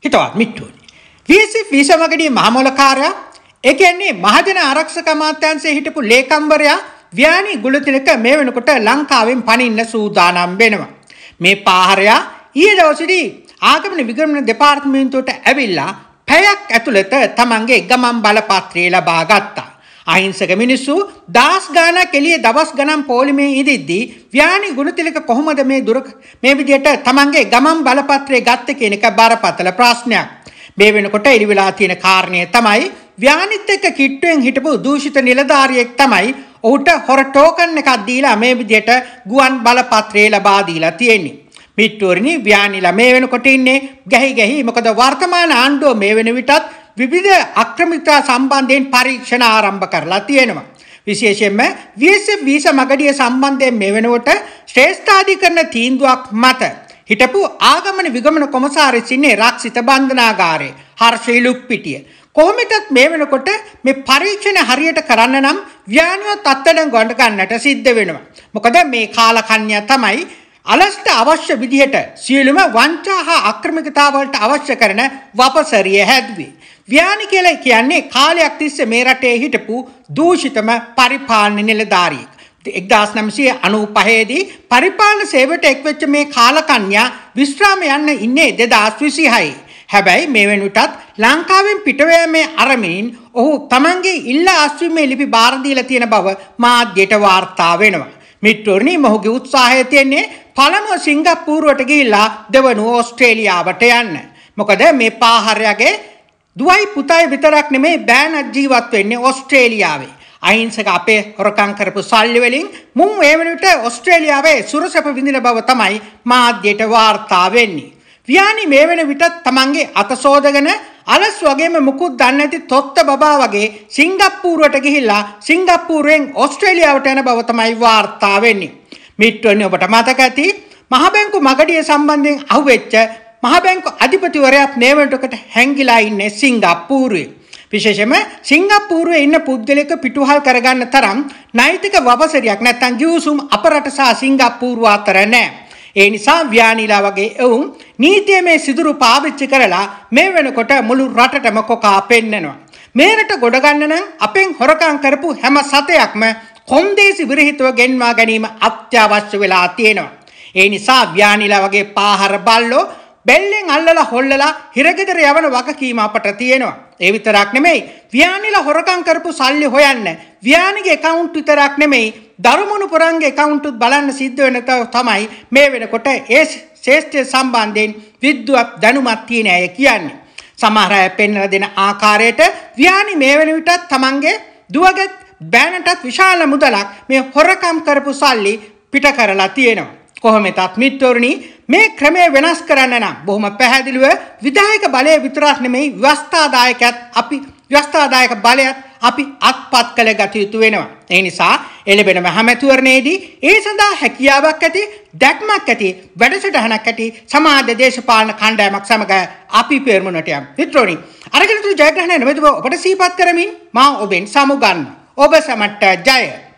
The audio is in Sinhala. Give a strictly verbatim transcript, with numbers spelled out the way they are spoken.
හිතවත් මිත්‍රෝනි. V S F වීසා වගඩියේ මහමූලකාරයා ඒ කියන්නේ මහජන ආරක්ෂක අමාත්‍යාංශයේ හිටපු ලේකම්වරයා ව්‍යානි ගුලතිලක මේ වෙනකොට ලංකාවෙන් පනින්න සූදානම් වෙනවා. මේ පාහරයා ඊයේ දවසේදී ආගමන විගමන දෙපාර්තමේන්තුවට ඇවිල්ලා පැයක් ඇතුළත තමන්ගේ ගමන් බලපත්‍රය ලබා ගත්තා. අහිංසක මිනිස්සු දහස් ගාණක් එළියේ දවස් ගණන් පොලිමේ ඉදිද්දී ව්‍යානි ගුණතිලක කොහොමද මේ දුර මේ විදිහට තමන්ගේ ගමන් බලපත්‍රය ගත්තේ කියන එක බරපතල ප්‍රශ්නයක්. මේ වෙනකොට එළි වෙලා තියෙන කාරණය තමයි ව්‍යානිත් එක්ක කිට්ටුවෙන් හිටපු දූෂිත නිලධාරියෙක් තමයි ඔහුට හොර ටෝකන් එකක් දීලා මේ විදිහට ගුවන් බලපත්‍රය ලබා දීලා තියෙන්නේ. මිත්‍රෝනි ව්‍යානිලා මේ වෙනකොට ඉන්නේ ගැහි ගැහි මොකද වර්තමාන ආණ්ඩුව මේ වෙන විටත් විවිධ අක්‍රමිකතා සම්බන්ධයෙන් පරීක්ෂණ ආරම්භ කරලා තියෙනවා. විශේෂයෙන්ම V S F වීසා මගඩිය සම්බන්ධයෙන් මේ වෙනකොට ශ්‍රේෂ්ඨාධිකරණ තීන්දුවක් මත හිටපු ආගමන විගමන කොමසාරිස් ඉන්නේ රක්ෂිත බන්ධනාගාරයේ හර්ෂී ලුක්පිටිය. කොහොමදත් මේ වෙනකොට මේ පරීක්ෂණ හරියට කරන්න නම් ව්‍යානියත් අත්අඩංගුවට ගන්නට සිද්ධ වෙනවා. මොකද මේ කාලකන්‍යා තමයි අලස්ට අවශ්‍ය විදිහට සියලුම වංචා හා අක්‍රමිකතා වලට අවශ්‍ය කරන වපසරිය හැදුවේ. ව්‍යානි කියලා කියන්නේ කාලයක් තිස්සේ මේ රටේ හිටපු දූෂිතම පරිපාලන නිලධාරියෙක්. එක්දාස් නවසිය අනූපහේ දී පරිපාලන සේවයට එක්වෙච්ච මේ කාලකන්‍යා විශ්‍රාම යන්න ඉන්නේ දෙදාස් විසිහයි. හැබැයි මේ වෙනුටත් ලංකාවෙන් පිටවෑමේ අරමින් ඔහු තමන්ගේ ඉල්ලා අස්වීමේ ලිපි බාර දීලා තියෙන බව මාධ්‍යයට වාර්තා වෙනවා. මිත්‍රෝනි මොහුගේ උත්සාහය තියෙන්නේ පළමුව සිංගප්පූරුවට ගිහිල්ලා දෙවනුව ඕස්ට්‍රේලියාවට යන්න. මොකද මේ පාහරයාගේ දුවයි පුතයි විතරක් නෙමෙයි බෑනත් ජීවත් වෙන්නේ ඕස්ට්‍රේලියාවේ. අහිංසක අපේ හොරකම් කරපු සල්ලි වලින් මුන් මේ වෙනකොට ඕස්ට්‍රේලියාවේ සුරසැප විඳින බව තමයි මාධ්‍යයට වාර්තා වෙන්නේ. ව්‍යානි මේ වෙන විටත් තමන්ගේ අත සෝදගෙන අලස් වගේම මුකුත් දන්නේ නැති තොත්ත බබා වගේ සිංගප්පූරුවට ගිහිල්ලා සිංගප්පූරුවෙන් ඕස්ට්‍රේලියාවට යන බව තමයි වාර්තා වෙන්නේ. මිත්‍රෝනි ඔබට මතක ඇති මහ බැංකු මගඩිය සම්බන්ධයෙන් අහුවෙච්ච මහ බැංකු අධිපතිවරයාත් මේ වෙනකොට හැංගිලා ඉන්නේ සිංගප්පූරුවේ. විශේෂයෙන්ම සිංගප්පූරුවේ ඉන්න පුද්ගලෙක පිටුහල් කරගන්න තරම් නෛතික වපසරියක් නැත්නම් ගිවිසුම් අපරට සහ සිංගප්පූරුව අතර නැහැ. ඒ නිසා ව්‍යානිලා වගේ එවුන් නීතියමය සිදුරු පාවිච්චි කරලා මේ වෙනකොට මුළු රටටම කොකා පෙන්නනවා. මේ රට ගොඩ ගන්න නම් අපෙන් හොරකම් කරපු හැම සතයක්ම කොන්දේසි විරහිතව ගෙන්වා ගැනීම අත්‍යවශ්‍ය වෙලා තියෙනවා. ඒ නිසා ව්‍යානිලා වගේ පාහර බල්ලෝ බෙල්ලෙන් අල්ලලා හොල්ලලා හිරගෙදර යවන වගකීම අපට තියෙනවා. ඒ විතරක් නෙමෙයි ව්‍යානිලා හොරකම් කරපු සල්ලි හොයන්න ව්‍යානිගේ account විතරක් නෙමෙයි දරුමුණු පුරන්ගේ account උත් බලන්න සිද්ධ වෙන තමයි මේ වෙනකොට ඒ ශේෂ්ඨ සම්බන්ධයෙන් විද්වත් දැනුමක් තියෙන අය කියන්නේ. සමහර අය පෙන්වලා දෙන ආකාරයට ව්‍යානි මේ වෙන විටත් තමන්ගේ දුවගත් බෑනටත් විශාල මුදලක් මේ හොරකම් කරපු සල්ලි පිට කරලා තියෙනවා. කොහොමදත් මිත්‍රෝනි මේ ක්‍රමය වෙනස් කරන්න නම් බොහොම පැහැදිලිව විධායක බලය විතරක් නෙමෙයි ව්‍යවස්ථාදායකත් අපි ව්‍යවස්ථාදායක බලයත් අපි අත්පත් කළ ගත යුතු වෙනවා. ඒ නිසා එළඹෙන මහමැතිවරණයේදී ඒ සඳහා හැකියාවක් ඇති දැක්මක් ඇති වැඩසටහනක් ඇති සමාජ දේශපාලන කණ්ඩායමක් සමග අපි පෙරමුණට යමු. මිත්‍රෝනි අරගෙන තු ජයග්‍රහණය නොමැතිව ඔබට සිහිපත් කරමින් මා ඔබෙන් සමුගන්න. ඔබ සමට ජය.